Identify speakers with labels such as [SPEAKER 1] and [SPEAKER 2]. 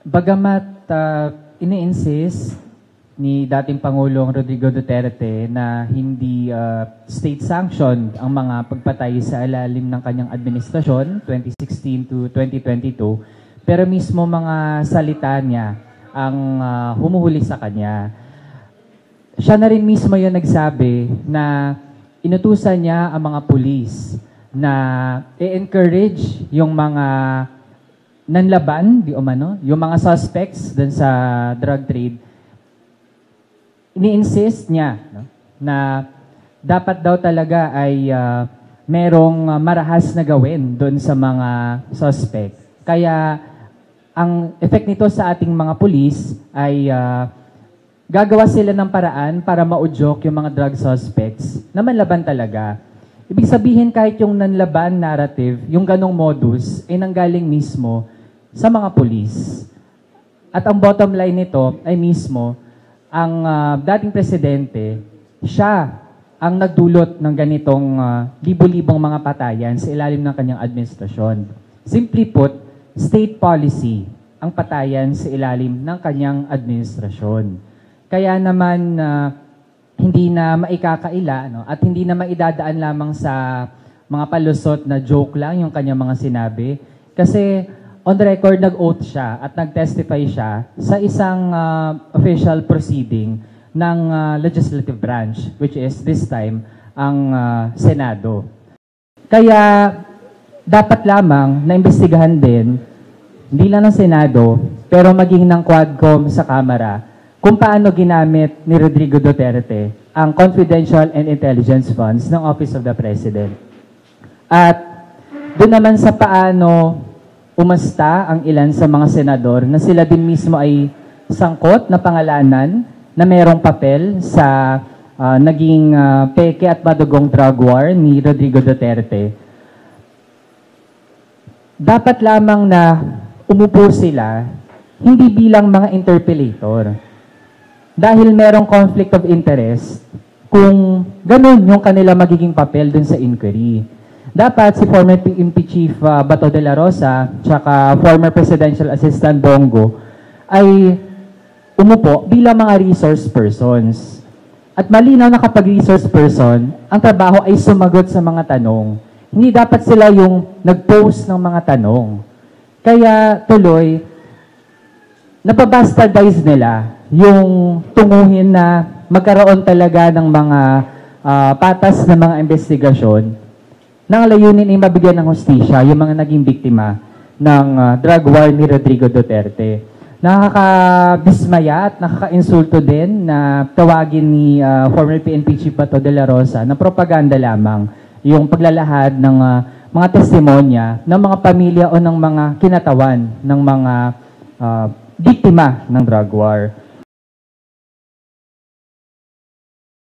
[SPEAKER 1] Bagamat ini-insist ni dating Pangulong Rodrigo Duterte na hindi state-sanctioned ang mga pagpatay sa ilalim ng kanyang administrasyon, 2016 to 2022, pero mismo mga salita niya ang humuhuli sa kanya. Siya na rin mismo yung nagsabi na inutusan niya ang mga pulis na i-encourage yung mga nanlaban, yung mga suspects dun sa drug trade. Ini-insist niya na dapat daw talaga ay merong marahas na gawin dun sa mga suspect. Kaya ang effect nito sa ating mga pulis ay gagawa sila ng paraan para maudyok yung mga drug suspects na manlaban talaga. Ibig sabihin kahit yung nanlaban narrative, yung ganong modus, ay nanggaling mismo sa mga pulis. At ang bottom line nito ay mismo, ang dating presidente, siya ang nagdulot ng ganitong libo-libong mga patayan sa ilalim ng kanyang administrasyon. Simply put, state policy ang patayan sa ilalim ng kanyang administrasyon. Kaya naman hindi na maikakaila at hindi na maidadaan lamang sa mga palusot na joke lang yung kanyang mga sinabi. Kasi on the record, nag-oath siya at nag-testify siya sa isang official proceeding ng legislative branch, which is this time ang Senado. Kaya dapat lamang na imbestigahan din, hindi lang ng Senado, pero maging ng Quadcom sa Kamara, kung paano ginamit ni Rodrigo Duterte ang confidential and intelligence funds ng Office of the President. At doon naman sa paano umasta ang ilan sa mga senador na sila din mismo ay sangkot na pangalanan na mayroong papel sa naging peke at madugong drug war ni Rodrigo Duterte. Dapat lamang na umupo sila hindi bilang mga interpellator. Dahil merong conflict of interest kung ganun yung kanila magiging papel dun sa inquiry. Dapat si former PNP Chief Bato de la Rosa tsaka former Presidential Assistant Bongo ay umupo bilang mga resource persons. At malinaw na kapag resource person, ang trabaho ay sumagot sa mga tanong. Hindi dapat sila yung nag-post ng mga tanong. Kaya tuloy, napabastardize nila yung tunguhin na magkaroon talaga ng mga patas na mga investigasyon nang layunin ay mabigyan ng hustisya yung mga naging biktima ng drug war ni Rodrigo Duterte. Nakakabismaya at nakaka-insulto din na tawagin ni former PNP Chief Bato de la Rosa na propaganda lamang yung paglalahad ng mga testimonya ng mga pamilya o ng mga kinatawan ng mga biktima ng drug war.